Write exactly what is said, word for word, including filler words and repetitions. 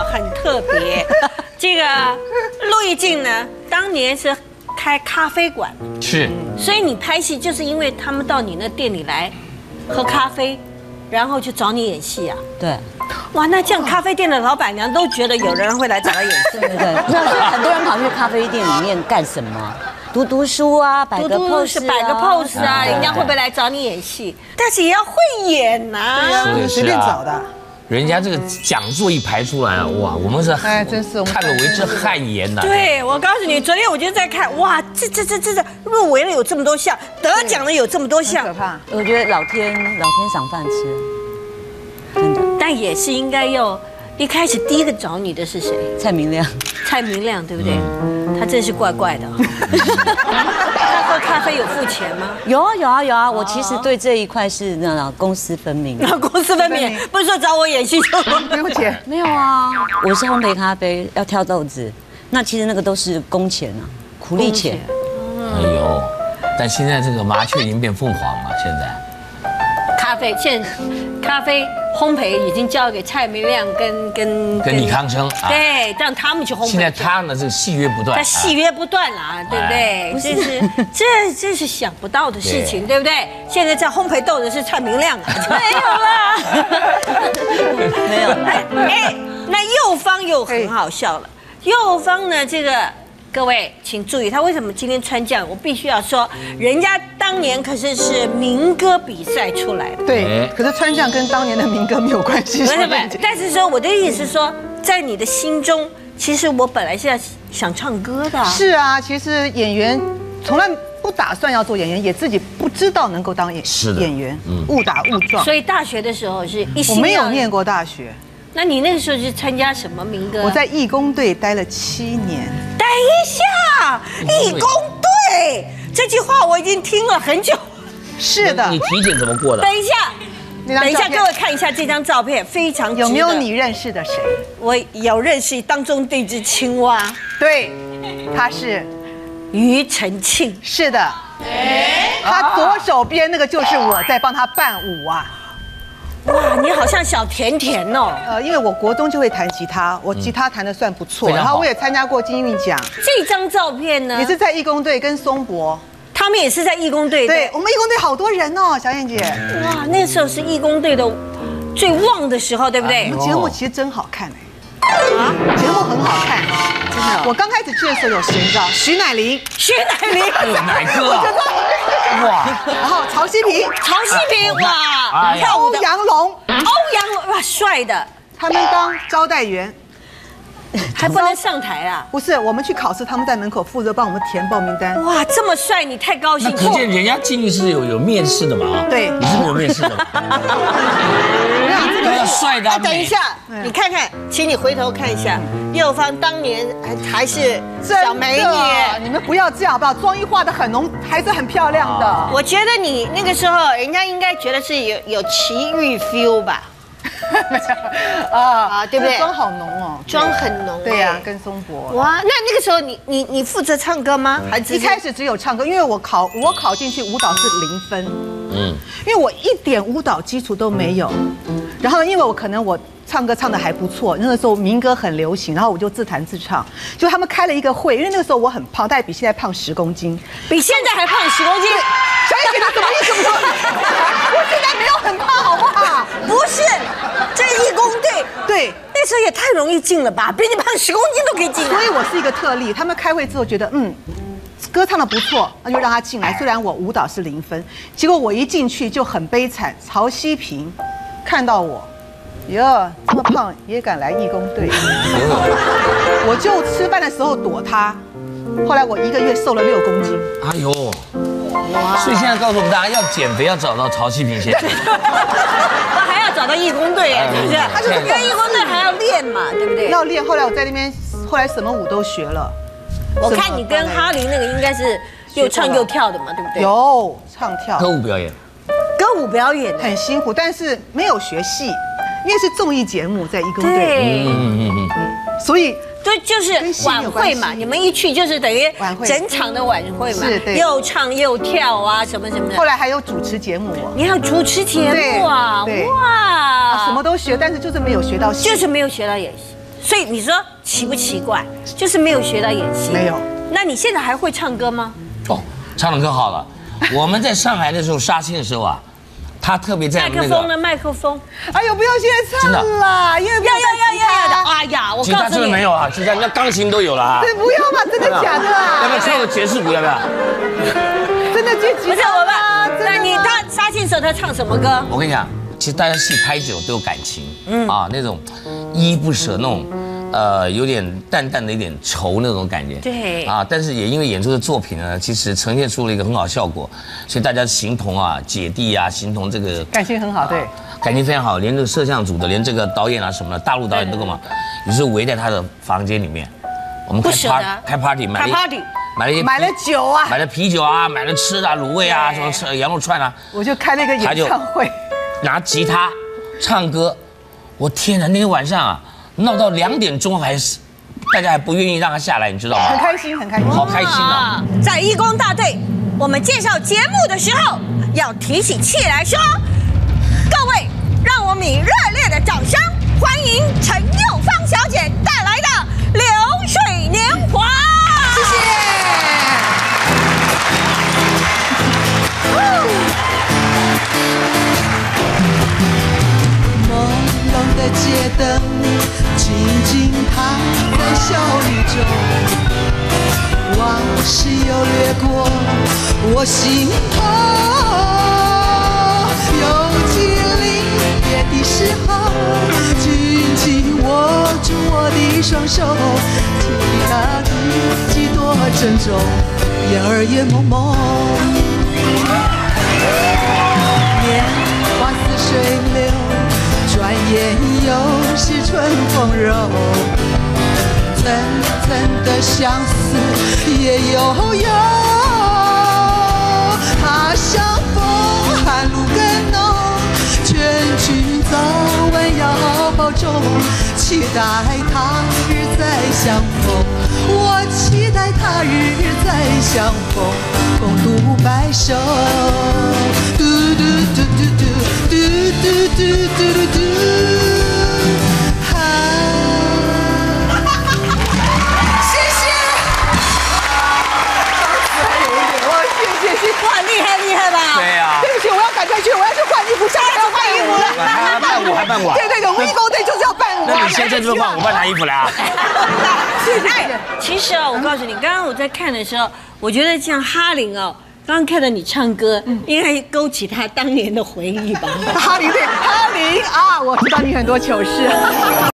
很特别。这个陆毅静呢，当年是开咖啡馆， 是， 所以你拍戏就是因为他们到你那店里来喝咖啡，然后就找你演戏啊。 对。 哇，那这样咖啡店的老板娘都觉得有人会来找他演戏， 对对对。那所以很多人跑去咖啡店里面干什么？读读书啊，摆个 pose 啊， 摆个 pose 啊，人家会不会来找你演戏？但是也要会演呐， 对啊，随便找的。 人家这个讲座一排出来，哇，我们是哎，真是看了为之汗颜呐。 对，我告诉你，昨天我就在看，哇，这这这这这入围了有这么多项，得奖的有这么多项， 可怕。 我觉得老天老天赏饭吃，真的。 但也是应该要，一开始第一个找你的是谁？ 蔡明亮。 蔡明亮，对不对？他真是怪怪的。他喝咖啡有付钱吗？ 有啊有啊有啊，我其实对这一块是那种公私分明。 公私分明，不是说找我演戏就不用钱。 没有啊，我是烘焙咖啡，要挑豆子，那其实那个都是工钱啊，苦力钱。 哎呦，但现在这个麻雀已经变凤凰了，现在。 咖啡现在咖啡烘焙已经交给蔡明亮跟跟跟李康生， 对，让他们去烘焙。 现在他呢，这个戏约不断， 他戏约不断啦，对不对？这是这这是想不到的事情，对不对？现在在烘焙豆的是蔡明亮，没有啦， 没有。 哎，那右方又很好笑了，右方呢这个。各位，请注意，他为什么今天穿这样？我必须要说，人家当年可是是民歌比赛出来的。 对，可是穿这样跟当年的民歌没有关系。 不是不是，但是说我的意思是说，在你的心中，其实我本来是要想唱歌的。 是啊，其实演员从来不打算要做演员，也自己不知道能够当演演员，误打误撞。 所以大学的时候是一心。 我没有念过大学。 那你那个时候是参加什么民歌？ 我在义工队待了七年。 等一下，义工队这句话我已经听了很久。 是的。 你体检怎么过的？ 等一下，等一下，各位看一下这张照片，非常有没有你认识的谁？ 我有认识当中这只青蛙。 对，他是庾澄庆。 是的。他左手边那个就是我在帮他伴舞啊。 哇，你好像小甜甜哦。 呃，因为我国中就会弹吉他，我吉他弹得算不错，然后我也参加过金韵奖。 这张照片呢？ 也是在义工队跟松柏， 他们也是在义工队。 对，我们义工队好多人哦，小燕姐。 哇，那时候是义工队的最旺的时候，对不对？ 我们节目其实真好看哎。啊，节目很好看，真的。我刚开始去的时候有谁知道？徐乃麟， 徐乃麟， 乃哥， 哇！然后曹希平， 曹希平，哇， 跳舞的欧阳龙， 欧阳龙，哇，帅的。 他们当招待员， 还不能上台啊？ 不是，我们去考试，他们在门口负责帮我们填报名单。 哇，这么帅，你太高兴了。 可见人家进去是有有面试的嘛？ 对， 你是没有面试的吗？这个帅的。 等一下，你看看，请你回头看一下，右方当年还还是小美女。 你们不要这样好不好？妆一化的很浓，还是很漂亮的。 我觉得你那个时候，人家应该觉得是有有奇遇 feel 吧？ 没有啊啊，对不对？妆好浓哦， 妆很浓。 对呀，跟松柏。 哇，那那个时候你你你负责唱歌吗？还一开始只有唱歌，因为我考我考进去舞蹈是零分，嗯，因为我一点舞蹈基础都没有。然后因为我可能我唱歌唱的还不错，那个时候民歌很流行，然后我就自弹自唱。就他们开了一个会，因为那个时候我很胖，大概比现在胖十公斤， 比现在还胖十公斤。 小燕姐，你什么意思？我现在没有很胖，好不好？ 不是，这义工队对， 那时候也太容易进了吧？比你胖十公斤都可以进。 所以我是一个特例。他们开会之后觉得，嗯，歌唱的不错，那就让他进来。虽然我舞蹈是零分，结果我一进去就很悲惨。曹希平看到我，哟，这么胖也敢来义工队，我就吃饭的时候躲他。后来我一个月瘦了六公斤。 哎呦！所以现在告诉我们大家，要减肥要找到曹希平先生， 他还要找到义工队，是不是？他就是跟义工队还要练嘛，对不对？ 要练。后来我在那边，后来什么舞都学了。 我看你跟哈林那个应该是又唱又跳的嘛，对不对？ 有唱跳， 歌舞表演， 歌舞表演很辛苦，但是没有学戏，因为是综艺节目，在义工队， 对， 嗯嗯嗯嗯， 所以。 对，就是晚会嘛，你们一去就是等于整场的晚会嘛，又唱又跳啊，什么什么的。 后来还有主持节目， 你还有主持节目啊，哇， 什么都学，但是就是没有学到戏， 就是没有学到演戏。 所以你说奇不奇怪？就是没有学到演戏。 没有。 那你现在还会唱歌吗？ 哦，唱的可好了。我们在上海的时候杀青的时候啊，他特别在那个。 麦克风呢？麦克风。 哎呦，不要现在唱啦，因为要要要要要的。哎呀，我吉他真的没有啊，吉他那钢琴都有了啊。 对，不要嘛，真的假的啊？ 要不要跳个爵士鼓？要不要？ 真的接吉他？ 不是我们，那你他杀青时候他唱什么歌？ 我跟你讲，其实大家戏拍久都有感情，嗯啊，那种依依不舍那种。呃，有点淡淡的一点愁那种感觉， 对啊，但是也因为演出的作品呢，其实呈现出了一个很好效果，所以大家形同啊姐弟啊，形同这个感情很好，对， 感情非常好，连这个摄像组的，连这个导演啊什么的，大陆导演都干嘛，有时候围在他的房间里面，我们开 party 开 party 买了 party 买了一些买了酒啊， 买了啤酒啊，买了吃的卤味啊，什么吃羊肉串啊， 我就开了一个演唱会， 拿吉他唱歌，我天哪，那天晚上啊。闹到两点钟还是，大家还不愿意让他下来，你知道吗？ 很开心，很开心， 好开心啊！ 在义工大队，我们介绍节目的时候要提起气来说，各位，让我们以热烈的掌声欢迎陈幼芳小姐带来的《流水年华》。 谢谢。 朦胧的街灯静静躺在笑语中，往事又掠过我心头。有几离别的时候，紧紧握住我的双手，记得那一季多珍重，眼儿也蒙蒙。年华似水流，转眼又是春风柔，层层的相思也悠悠。他乡风寒露更浓，劝君早晚要保重，期待他日再相逢。我期待他日再相逢，共度白首。嘟嘟嘟嘟嘟嘟嘟嘟嘟嘟嘟。 哇，厉害厉害吧？ 对呀。 对不起，我要赶快去，我要去换衣服，下来要换衣服了。 还伴舞还伴舞啊？ 对对对，我们义工队就是要伴舞。 那你先在这换，我帮拿衣服来啊。 哎，其实啊，我告诉你，刚刚我在看的时候，我觉得像哈林哦，刚刚看到你唱歌，应该勾起他当年的回忆吧。 哈林对哈林啊，我知道你很多糗事。